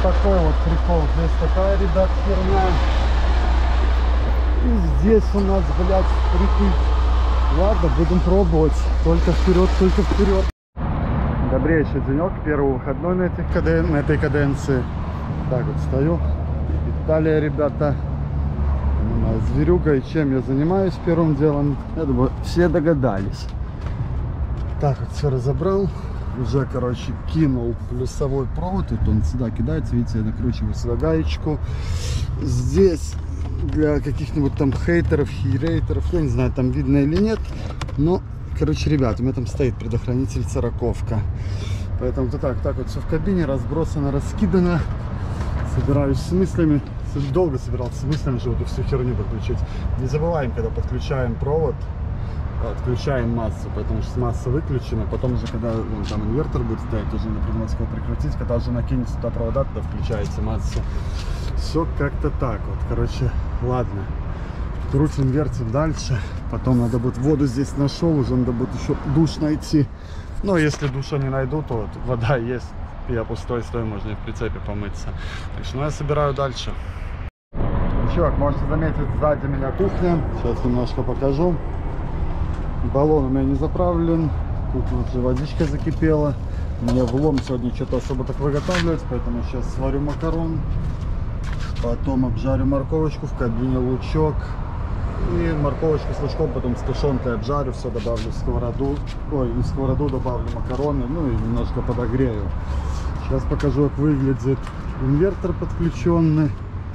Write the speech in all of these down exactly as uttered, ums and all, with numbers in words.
такой вот прикол. Здесь такая, ребят, херня. И здесь у нас, блядь, прикид. Ладно, будем пробовать. Только вперед, только вперед. Добрейший денек, первый выходной на, этих каден... на этой каденции. Так вот стою. Италия, ребята. У нас зверюга. И чем я занимаюсь первым делом? Я думаю, все догадались. Так вот все разобрал. Уже, короче, кинул плюсовой провод. Вот он сюда кидается. Видите, я накручиваю сюда гаечку. Здесь для каких-нибудь там хейтеров, хейрейтеров, я не знаю, там видно или нет. Но, короче, ребят, у меня там стоит предохранитель сороковка. Поэтому то так, так вот все в кабине разбросано, раскидано. Собираюсь с мыслями. Долго собирался с мыслями, чтобы эту всю херню подключить. Не забываем, когда подключаем провод, отключаем массу, потому что масса выключена. Потом уже, когда вон, там инвертор будет стоять, уже надо придумать, его прекратить. Когда уже накинется туда провода, тогда включается масса. Все как-то так вот. Короче, ладно. Крутим, вертим дальше. Потом надо будет, воду здесь нашел, уже надо будет еще душ найти. Но если душа не найду, то вот вода есть. Я пустой стою, можно и в прицепе помыться. Так что ну, я собираю дальше. Чувак, можете заметить, сзади меня кухня. Сейчас немножко покажу. Баллон у меня не заправлен. Тут уже водичка закипела. Мне влом сегодня что-то особо так выготавливать, поэтому сейчас сварю макарон. Потом обжарю морковочку, в кабине лучок. И морковочку с лучком, потом с тушенкой обжарю, все добавлю в сковороду. Ой, в сковороду добавлю макароны, ну и немножко подогрею. Сейчас покажу, как выглядит инвертор подключенный.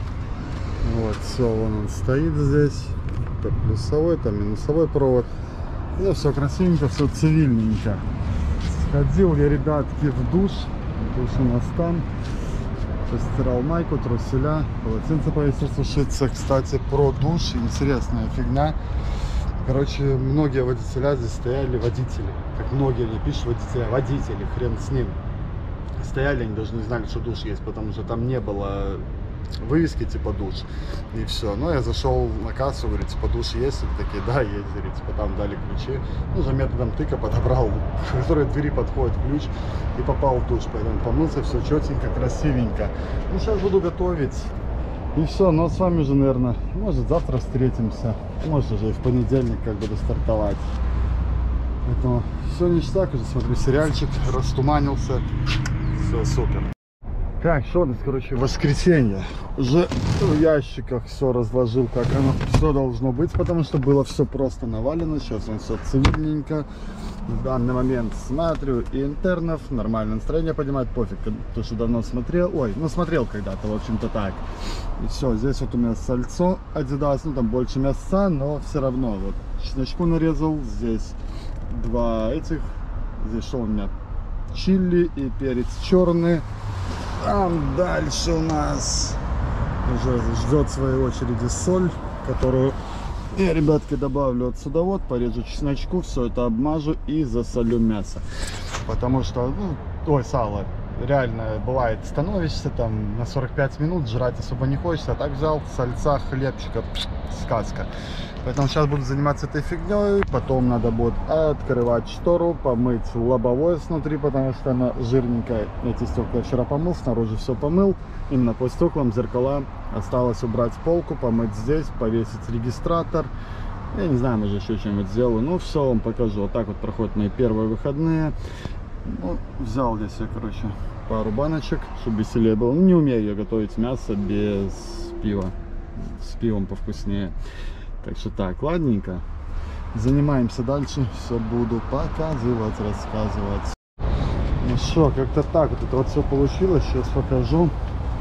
Вот, все, вон он стоит здесь. Это плюсовой, там минусовой провод. Ну, все красивенько, все цивильненько. Сходил я, ребятки, в душ. Душ у нас там. Постирал майку, труселя, полотенце повесил сушиться. Кстати, про душ, интересная фигня. Короче, многие водителя здесь стояли, водители. Как многие не пишут водителя, водители, хрен с ним. Стояли, они даже не знали, что душ есть, потому что там не было вывески типа душ. И все. Но я зашел на кассу, говорю, типа душ есть? Они такие, да, есть, говорит, типа там дали ключи. Ну, уже методом тыка подобрал, к которой двери подходит ключ, и попал в душ. Поэтому помылся, все четенько, красивенько. Ну, сейчас буду готовить. И все, ну а с вами уже, наверное, может завтра встретимся, может уже и в понедельник как буду стартовать. Поэтому все ништяк, уже смотрю сериальчик, растуманился, все супер. Так, что у нас, короче, воскресенье. Уже в ящиках все разложил, как оно все должно быть, потому что было все просто навалено. Сейчас он все цивильненько. В данный момент смотрю и интернов, нормальное настроение поднимает, пофиг, то, что давно смотрел. Ой, ну смотрел когда-то, в общем-то так. И все, здесь вот у меня сальцо Adidas, ну там больше мяса, но все равно. Вот чесночку нарезал, здесь два этих, здесь что у меня? Чили и перец черный. Там дальше у нас уже ждет в своей очереди соль, которую я, ребятки, добавлю отсюда, вот порежу чесночку, все это обмажу и засолю мясо, потому что, ну, ой, сало, реально бывает, становишься там на сорок пять минут, жрать особо не хочется, а так взял сальца, хлебчика, сказка. Поэтому сейчас буду заниматься этой фигней, потом надо будет открывать штору, помыть лобовое снутри, потому что она жирненькая. Эти стекла вчера помыл, снаружи все помыл, именно по стеклам, зеркала. Осталось убрать полку, помыть здесь, повесить регистратор. Я не знаю, может еще что-нибудь сделаю. Ну все, вам покажу. Вот так вот проходят мои первые выходные. Ну, взял здесь я, короче, пару баночек, чтобы веселее было. Ну, не умею я готовить мясо без пива. С пивом повкуснее. Так что так, ладненько. Занимаемся дальше. Все буду показывать, рассказывать. Ну что, как-то так вот это вот все получилось. Сейчас покажу.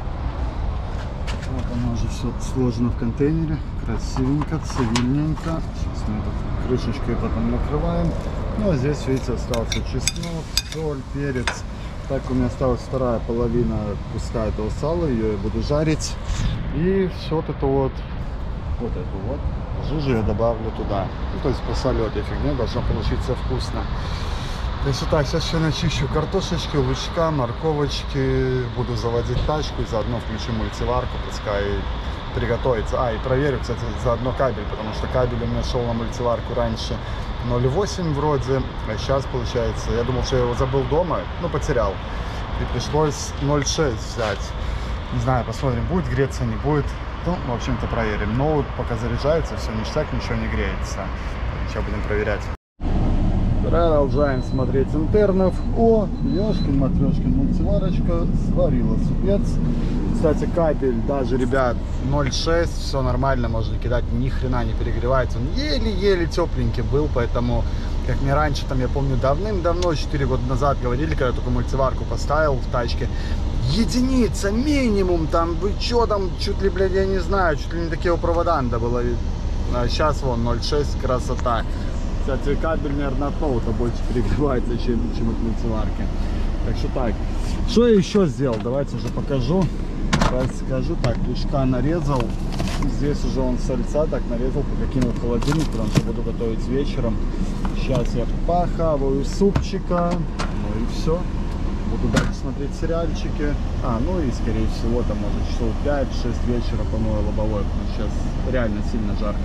Вот оно уже все сложено в контейнере. Красивенько, цивильненько. Сейчас мы это крышечкой потом накрываем. Ну а здесь, видите, остался чеснок, соль, перец. Так у меня осталась вторая половина куска этого сала. Ее я буду жарить. И все вот это вот, вот эту вот жижу я добавлю туда. Ну, то есть посолю этой фигней, должно получиться вкусно. То есть вот так, сейчас еще начищу картошечки, лучка, морковочки. Буду заводить тачку и заодно включу мультиварку, пускай приготовится. А, и проверю, кстати, заодно кабель, потому что кабель у меня шел на мультиварку раньше ноль восемь вроде, а сейчас получается, я думал, что я его забыл дома, но потерял. И пришлось ноль шесть взять. Не знаю, посмотрим, будет греться, не будет. Ну, в общем-то, проверим. Ноут пока заряжается, все ништяк, ничего не греется. Сейчас будем проверять. Продолжаем смотреть интернов. О, ёшкин матрешкин, мультиварочка сварила супец. Кстати, кабель даже, ребят, ноль шесть, все нормально, можно кидать, ни хрена не перегревается. Он еле-еле тепленький был, поэтому, как мне раньше, там, я помню, давным-давно, четыре года назад говорили, когда я только мультиварку поставил в тачке, единица минимум, там, вы чё там, чуть ли, блядь, я не знаю, чуть ли не такие провода надо было. А сейчас вон ноль шесть, красота. Кстати, кабель, наверное, от ноута больше перегревается, чем, чем от мультиварки. Так что так. Что я еще сделал? Давайте уже покажу. Расскажу. Так, лучка нарезал. Здесь уже он сальца так нарезал, покинул в холодильник, потому что буду готовить вечером. Сейчас я похаваю супчика. Ну и все. Буду дальше смотреть сериальчики. А, ну и скорее всего, там может часов пять-шесть вечера помою лобовой, потому что сейчас реально сильно жарко.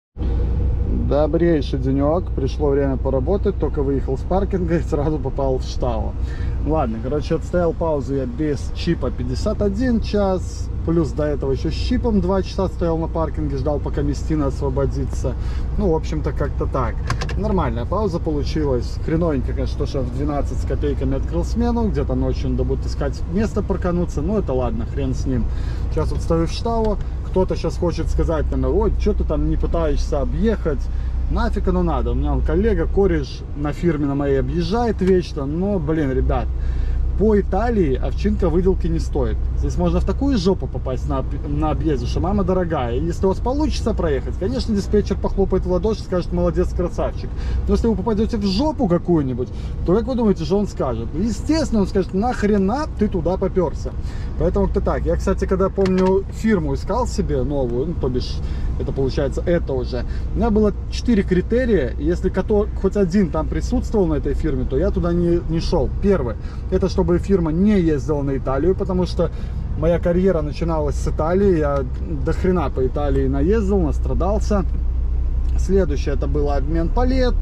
Добрейший денек, пришло время поработать, только выехал с паркинга и сразу попал в штау. Ладно, короче, отстоял паузу я без чипа пятьдесят один час, плюс до этого еще с чипом два часа стоял на паркинге, ждал, пока Местина освободится. Ну, в общем-то, как-то так. Нормальная пауза получилась, хреновенько, конечно, то, что в двенадцать с копейками открыл смену, где-то ночью надо будет искать место паркануться, но это ладно, хрен с ним. Сейчас вот стою в штау. Кто-то сейчас хочет сказать, наверное, ой, что ты там не пытаешься объехать, нафиг оно надо. У меня коллега, кореш на фирме на моей объезжает вечно, но, блин, ребят, по Италии овчинка выделки не стоит. Здесь можно в такую жопу попасть на, на объезде, что мама дорогая. И если у вас получится проехать, конечно, диспетчер похлопает в ладоши и скажет, молодец, красавчик. Но если вы попадете в жопу какую-нибудь, то как вы думаете, что он скажет? Естественно, он скажет, нахрена ты туда поперся. Поэтому как-то так. Я, кстати, когда, помню, фирму искал себе новую, ну, то бишь, это получается, это уже. У меня было четыре критерия. Если который, хоть один там присутствовал на этой фирме, то я туда не, не шел. Первый, это чтобы фирма не ездила на Италию, потому что моя карьера начиналась с Италии. Я до хрена по Италии наездил, настрадался. Следующее, это был обмен палет.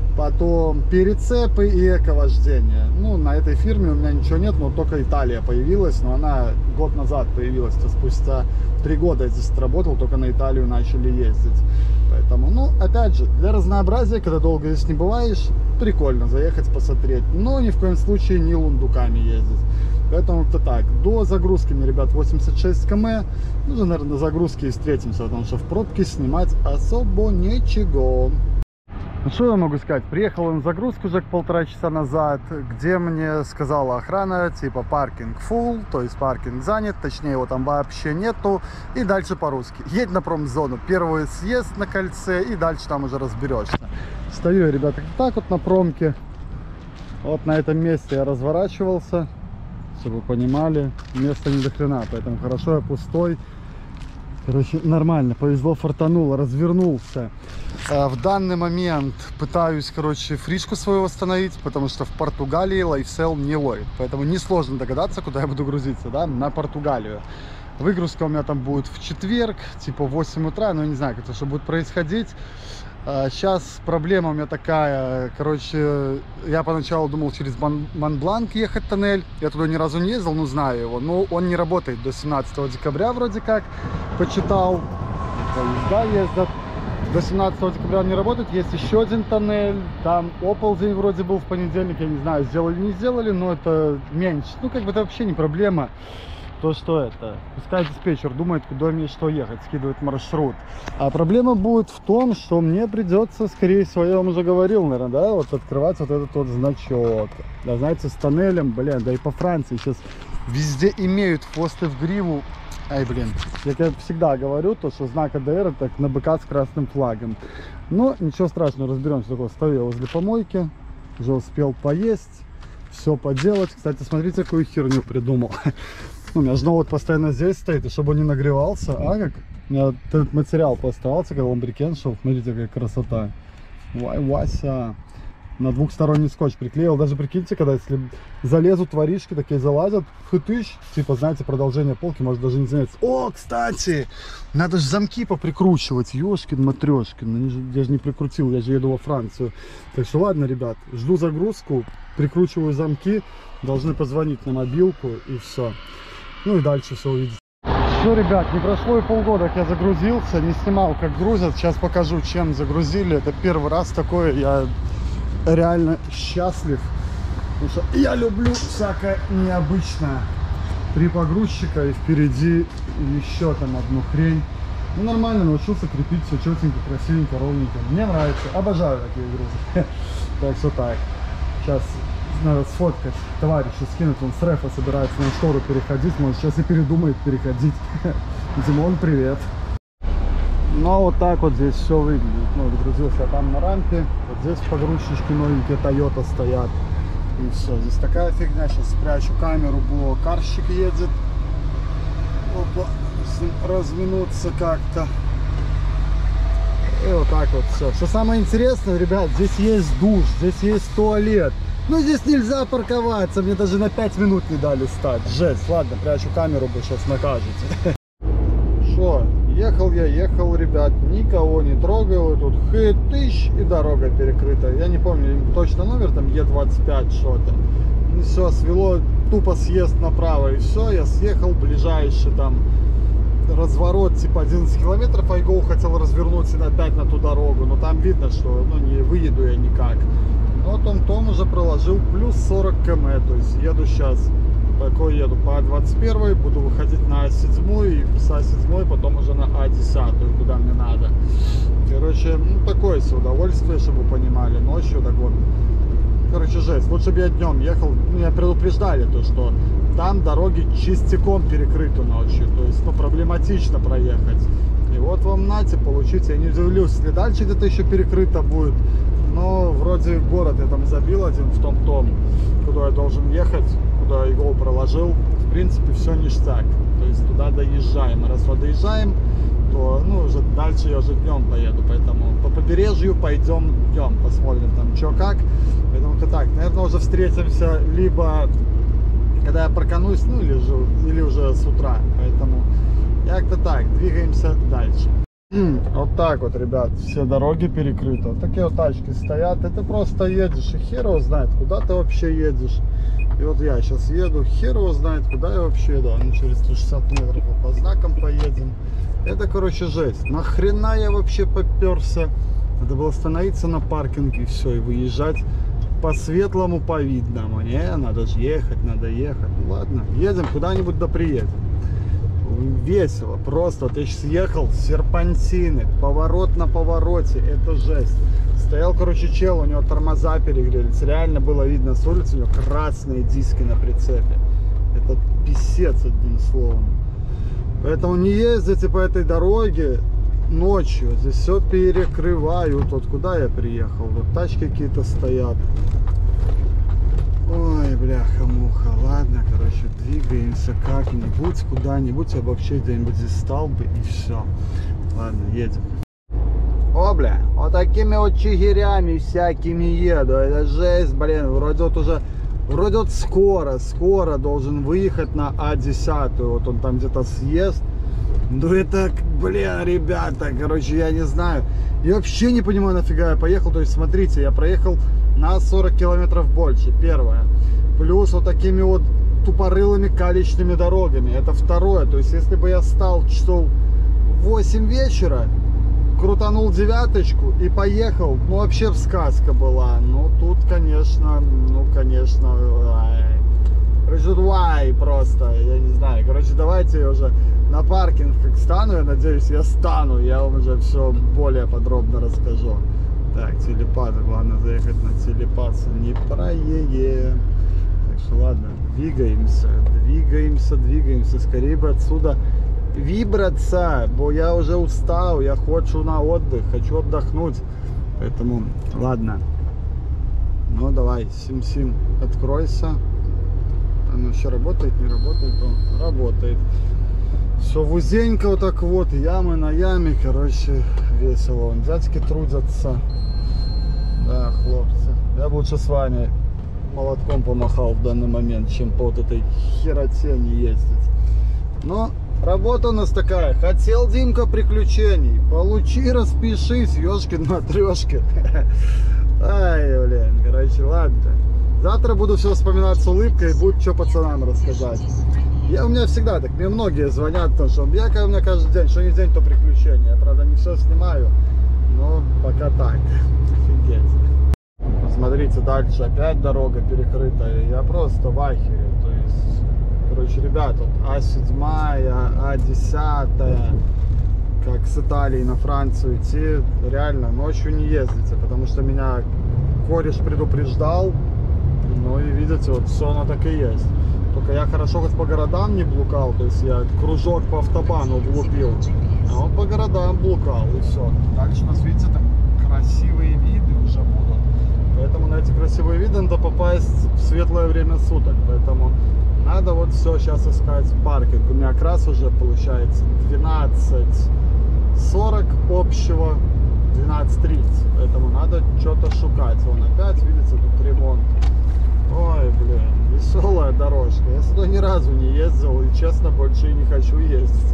Потом перецепы и эко-вождение. Ну, на этой фирме у меня ничего нет, но только Италия появилась. Но она год назад появилась. То спустя три года я здесь отработал, только на Италию начали ездить. Поэтому, ну, опять же, для разнообразия, когда долго здесь не бываешь, прикольно заехать посмотреть. Но ни в коем случае не лундуками ездить. Поэтому как-то так. До загрузки мне, ребят, восемьдесят шесть километров. Ну, же, наверное, на загрузке и встретимся, потому что в пробке снимать особо ничего. Ну, что я могу сказать? Приехал на загрузку уже полтора часа назад, где мне сказала охрана, типа паркинг full, то есть паркинг занят, точнее его там вообще нету, и дальше по-русски. Едь на промзону, первый съезд на кольце, и дальше там уже разберешься. Стою я, ребята, так вот на промке, вот на этом месте я разворачивался, чтобы вы понимали, места не до хрена, поэтому хорошо я пустой. Короче, нормально, повезло, фартануло, развернулся. В данный момент пытаюсь, короче, фришку свою восстановить, потому что в Португалии лайфсейл не ловит. Поэтому несложно догадаться, куда я буду грузиться, да, на Португалию. Выгрузка у меня там будет в четверг, типа в восемь утра, но я не знаю, как это что будет происходить. Сейчас проблема у меня такая, короче, я поначалу думал через Монбланк ехать тоннель, я туда ни разу не ездил, но знаю его, но он не работает до семнадцатого декабря вроде как, почитал, поезда ездят, до семнадцатого декабря он не работает, есть еще один тоннель, там оползень вроде был в понедельник, я не знаю, сделали не сделали, но это меньше, ну как бы это вообще не проблема. То, что это, пускай диспетчер думает, куда мне что ехать, скидывает маршрут. А проблема будет в том, что мне придется, скорее всего, я вам уже говорил, наверное, да, вот открывать вот этот вот значок. Да, знаете, с тоннелем, блин, да и по Франции сейчас везде имеют хвосты в гриву. Ай, блин, как я всегда говорю, то, что знак АДР, так на быка с красным флагом. Но ничего страшного, разберемся. Такой стою я возле помойки, уже успел поесть, все поделать. Кстати, смотрите, какую херню придумал. У меня же ноут постоянно здесь стоит, и чтобы он не нагревался. А как? У меня этот материал поставался, когда ламбрикен шел. Смотрите, какая красота. Вай, Вася. На двухсторонний скотч приклеил. Даже прикиньте, когда если залезут воришки, такие залазят, хытыщ, типа, знаете, продолжение полки, может даже не заняться. О, кстати, надо же замки поприкручивать. Ёшкин, матрешкин. Я же не прикрутил, я же еду во Францию. Так что ладно, ребят, жду загрузку, прикручиваю замки. Должны позвонить на мобилку, и все. Ну и дальше все увидите. Все, ребят, не прошло и полгода, как я загрузился, не снимал, как грузят. Сейчас покажу, чем загрузили. Это первый раз такое, я реально счастлив. Потому что я люблю всякое необычное. Три погрузчика и впереди еще там одну хрень. Ну нормально, научился крепить все четенько, красивенько, ровненько. Мне нравится, обожаю такие грузы. Так что так. Сейчас надо сфоткать. Товарища скинуть, он с рефа собирается на штору переходить. Может сейчас и передумает переходить. Димон, привет. Ну а вот так вот здесь все выглядит. Ну, загрузился там на рампе. Вот здесь погрузчики новенькие Toyota стоят. И все, здесь такая фигня. Сейчас спрячу камеру, бо карщик едет. Опа, с ним разминуться как-то. И вот так вот все. Что самое интересное, ребят, здесь есть душ, здесь есть туалет. Но здесь нельзя парковаться, мне даже на пять минут не дали стать. Жесть, ладно, прячу камеру, вы сейчас накажете. Что, ехал я, ехал, ребят, никого не трогал, и тут хы тысяч, и дорога перекрыта. Я не помню точно номер, там Е двадцать пять что-то. И все, свело, тупо съезд направо, и все, я съехал, ближайший там разворот, типа одиннадцать километров, Айгоу хотел развернуться опять на ту дорогу, но там видно, что, ну, не выеду я никак. Но том Том уже проложил плюс сорок километров, то есть еду сейчас, такой еду по А двадцать один, буду выходить на А семь, и с А семь потом уже на А десять, куда мне надо. Короче, ну, такое себе удовольствие, чтобы вы понимали, ночью так вот. Короче, жесть, лучше бы я днем ехал, меня предупреждали, то что там дороги чистяком перекрыты ночью, то есть, ну, проблематично проехать. И вот вам нате, получите, я не удивлюсь, если дальше где-то еще перекрыто будет. Но вроде город я там забил один в том-том, куда я должен ехать, куда я его проложил. В принципе, все ништяк. То есть туда доезжаем. А раз туда доезжаем, то, ну, уже дальше я уже днем поеду. Поэтому по побережью пойдем днем, посмотрим там что как. Поэтому-то так, наверное, уже встретимся либо когда я парканусь, ну или же, или уже с утра. Поэтому как-то так, двигаемся дальше. Вот так вот, ребят, все дороги перекрыты. Вот такие вот тачки стоят. И ты просто едешь, и хер его знает, куда ты вообще едешь. И вот я сейчас еду, хер его знает, куда я вообще еду. Ну, через сто шестьдесят метров по знакам поедем. Это, короче, жесть. Нахрена я вообще поперся? Надо было остановиться на паркинге и все, и выезжать по светлому, по видному. Не, надо же ехать, надо ехать. Ну, ладно, едем куда-нибудь, да приедем. Весело, просто. Вот я сейчас ехал, серпантины, поворот на повороте, это жесть. Стоял, короче, чел, у него тормоза перегрелись, реально было видно с улицы, у него красные диски на прицепе. Это писец, одним словом. Поэтому не ездите по этой дороге ночью, здесь все перекрывают. Вот куда я приехал, вот тачки какие-то стоят. Ой, бляха-муха, ладно, короче, двигаемся как-нибудь, куда-нибудь, я бы вообще где-нибудь здесь стал бы, и все. Ладно, едем. О, бля, вот такими вот чигирями всякими еду, это жесть, блин, вроде вот уже, вроде вот скоро, скоро должен выехать на А десять, вот он там где-то съезд. Ну это, бля, ребята, короче, я не знаю, я вообще не понимаю, нафига я поехал, то есть, смотрите, я проехал на сорок километров больше, первое. Плюс вот такими вот тупорылыми калечными дорогами, это второе. То есть, если бы я стал часов в восемь вечера, крутанул девяточку и поехал, ну, вообще сказка была. Ну, тут, конечно, ну, конечно, ай. Короче, тут вай просто, я не знаю. Короче, давайте я уже на паркинг как стану, я надеюсь, я стану, я вам уже все более подробно расскажу. Так, телепат, главное заехать на телепаса, не проедем. Так что ладно, двигаемся, двигаемся, двигаемся, скорее бы отсюда вибраться, бо я уже устал, я хочу на отдых, хочу отдохнуть. Поэтому, ладно, ну давай, сим-сим, откройся. Оно еще работает, не работает, он работает. Все вузенько вот так вот, ямы на яме, короче, весело. Вон дядьки трудятся. Да, хлопцы. Я бы лучше с вами молотком помахал в данный момент, чем по вот этой хероте не ездить. Но работа у нас такая. Хотел, Димка, приключений? Получи, распишись, ёшкин матрешки. Ай, блин, короче, ладно. Завтра буду все вспоминать с улыбкой и будет что пацанам рассказать. Я, у меня всегда так, мне многие звонят, потому что я, у меня каждый день, что ни день, то приключения. Я, правда, не все снимаю, но пока так. Офигеть. Смотрите, дальше опять дорога перекрыта. Я просто в ахере. То есть, короче, ребят, вот А семь, А десять, как с Италии на Францию идти, реально ночью не ездите, потому что меня кореш предупреждал. Ну и видите, вот все оно так и есть. Только я хорошо хоть по городам не блукал, то есть я кружок по автобану влупил, а он по городам блукал, и все. Дальше у нас, видите, там красивые виды уже будут. Поэтому на эти красивые виды надо попасть в светлое время суток. Поэтому надо вот все сейчас искать паркинг. У меня как раз уже получается двенадцать сорок общего, двенадцать тридцать. Поэтому надо что-то шукать. Вон опять, видите, тут ремонт. Ой, блин, веселая дорожка. Я сюда ни разу не ездил и, честно, больше и не хочу ездить.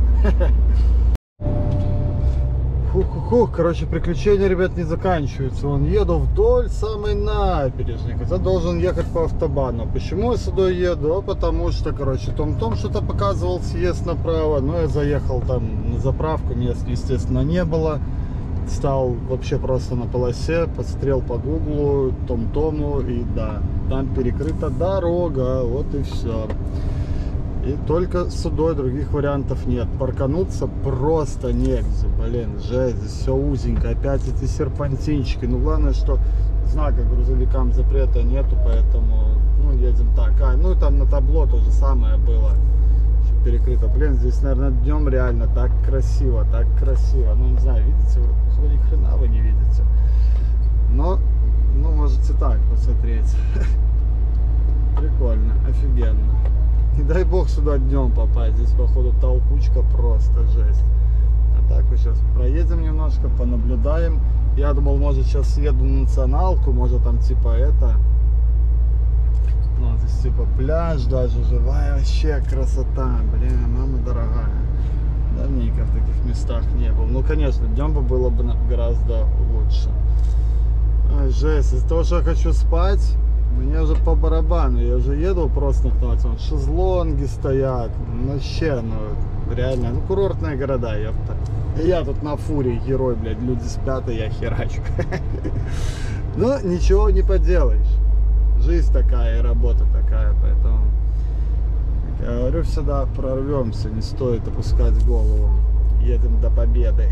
Фух-фух, короче, приключения, ребят, не заканчиваются. Вон еду вдоль самой набережной, хотя должен ехать по автобану. Почему я сюда еду? А потому что, короче, Том-Том что-то показывал съезд направо, но я заехал там на заправку, мест, естественно, не было. Стал вообще просто на полосе, посмотрел по гуглу, Том-Тому, и да, там перекрыта дорога, вот и все. И только сюда других вариантов нет. Паркануться просто негде, блин, жесть, здесь все узенько, опять эти серпантинчики. Ну главное, что знака грузовикам запрета нету, поэтому, ну, едем так. А, ну и там на табло то же самое было, перекрыто. Блин, здесь, наверное, днем реально так красиво, так красиво. Ну, не знаю, видите, вы, ни хрена вы не видите. Но, ну, можете так посмотреть. Прикольно, офигенно. Не дай бог сюда днем попасть. Здесь, походу, толкучка просто жесть. А так вот сейчас проедем немножко, понаблюдаем. Я думал, может, сейчас съеду на националку, может, там типа это... Ну, здесь типа пляж даже, живая вообще красота, блин, мама дорогая. Давненько в таких местах не был. Ну, конечно, днем бы было бы гораздо лучше. Ой, жесть, из-за того, что я хочу спать, мне уже по барабану. Я уже еду просто на шезлонги стоят. Ну, вообще, ну, реально, ну, курортные города, ёпта. Я тут на фуре герой, блядь, люди спят, и я херачу. Но ничего не поделаешь. Жизнь такая и работа такая, поэтому, как я говорю, всегда прорвемся, не стоит опускать голову, едем до победы.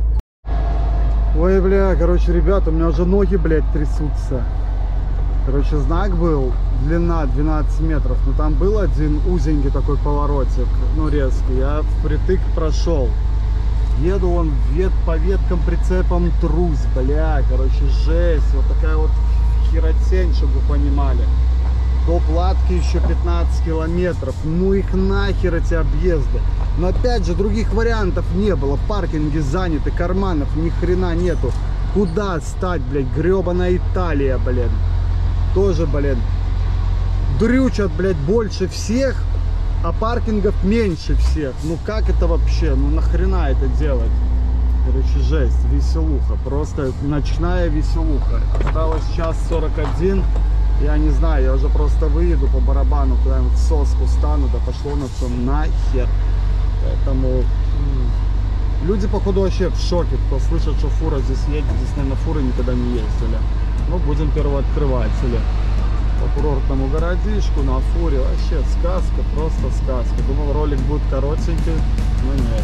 Ой, бля, короче, ребята, у меня уже ноги, блядь, трясутся. Короче, знак был, длина двенадцать метров, но там был один узенький такой поворотик, ну, резкий, я впритык прошел. Еду он вет, по веткам прицепом трусь, бля, короче, жесть, вот такая вот херотень, чтобы вы понимали. До Платки еще пятнадцать километров. Ну их нахер эти объезды. Но опять же, других вариантов не было. Паркинги заняты, карманов ни хрена нету. Куда стать, блядь? Гребаная Италия, блин. Тоже, блин. Дрючат, блядь, больше всех, а паркингов меньше всех. Ну как это вообще? Ну нахрена это делать? Короче, жесть, веселуха, просто ночная веселуха. Осталось час сорок один, я не знаю, я уже просто выеду по барабану, куда-нибудь в соску стану, да пошло на все нахер. Поэтому люди, походу, вообще в шоке, кто слышит, что фура здесь едет, здесь, наверное, фуры никогда не ездили. Ну, будем первооткрыватели. По курортному городишку, на фуре, вообще сказка, просто сказка. Думал, ролик будет коротенький, но нет.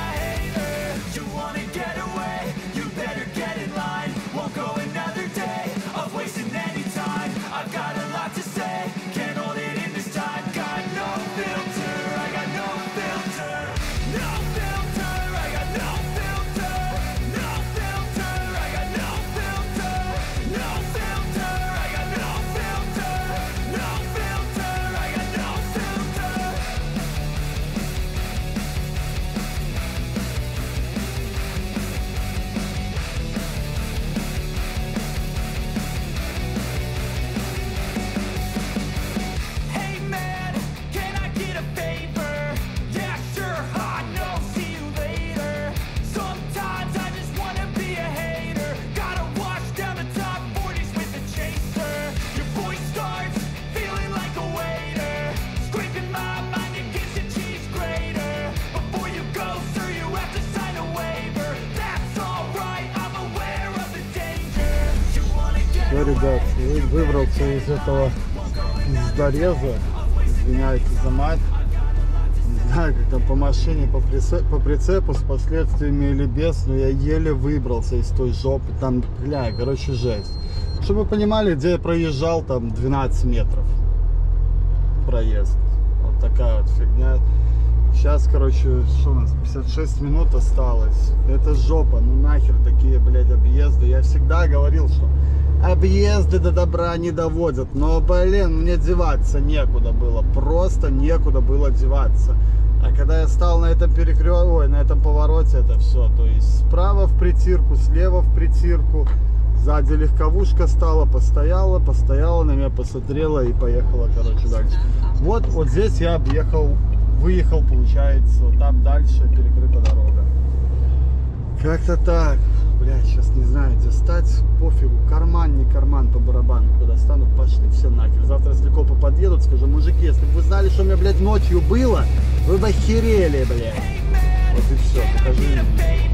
Get away, you better get in line. Won't go another day. Все, ребят, выбрался из этого пиздореза. Извиняюсь за мать. Не знаю, как там по машине, по прицепу, по прицепу с последствиями или без, но я еле выбрался из той жопы. Там, бля, короче, жесть. Чтобы вы понимали, где я проезжал, там двенадцать метров проезд. Вот такая вот фигня. Сейчас, короче, что у нас, пятьдесят шесть минут осталось. Это жопа, ну нахер такие, блядь, объезды. Я всегда говорил, что объезды до добра не доводят. Но, блин, мне деваться некуда было. Просто некуда было деваться. А когда я стал на этом перекрестке, ой, на этом повороте, это все. То есть справа в притирку, слева в притирку. Сзади легковушка стала, постояла, постояла, на меня посмотрела и поехала, короче, дальше. Вот, вот здесь я объехал, выехал, получается, там дальше перекрыта дорога. Как-то так. Бля, сейчас не знаю, где стать, пофигу, карман, не карман, по барабану, куда стану, пошли, все нахер. Завтра, если копы подъедут, скажу, мужики, если бы вы знали, что у меня, блядь, ночью было, вы бы охерели, блядь. Вот и все, покажи мне.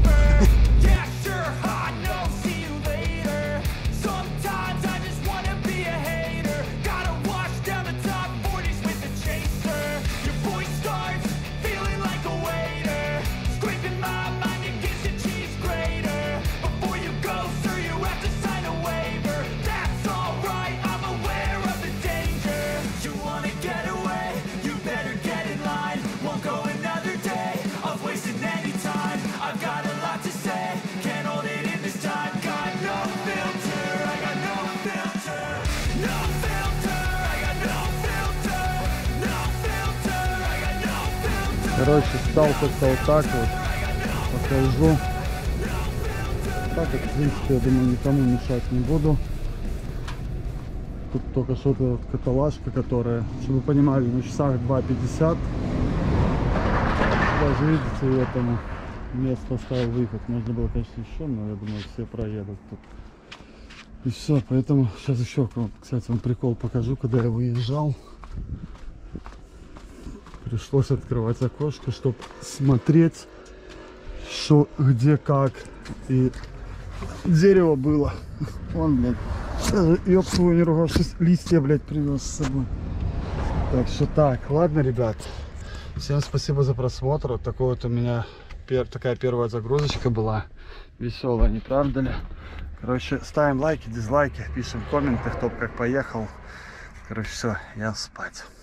Короче, стал как-то вот так вот, покажу. Так вот, в принципе, я думаю, никому мешать не буду. Тут только что-то вот каталажка, которая, чтобы вы понимали, на часах два пятьдесят. Даже видите, этому место оставил выход. Можно было, конечно, еще, но я думаю, все проедут тут. И все, поэтому сейчас еще, кстати, вам прикол покажу, когда я выезжал. Пришлось открывать окошко, чтобы смотреть, что, где, как. И дерево было. Вон, блядь. Ёб твою не ругавшись, листья, блядь, привез с собой. Так что так, ладно, ребят. Всем спасибо за просмотр. Вот такой вот у меня пер, такая первая загрузочка была. Веселая, не правда ли? Короче, ставим лайки, дизлайки, пишем комменты, кто как поехал. Короче, все, я спать.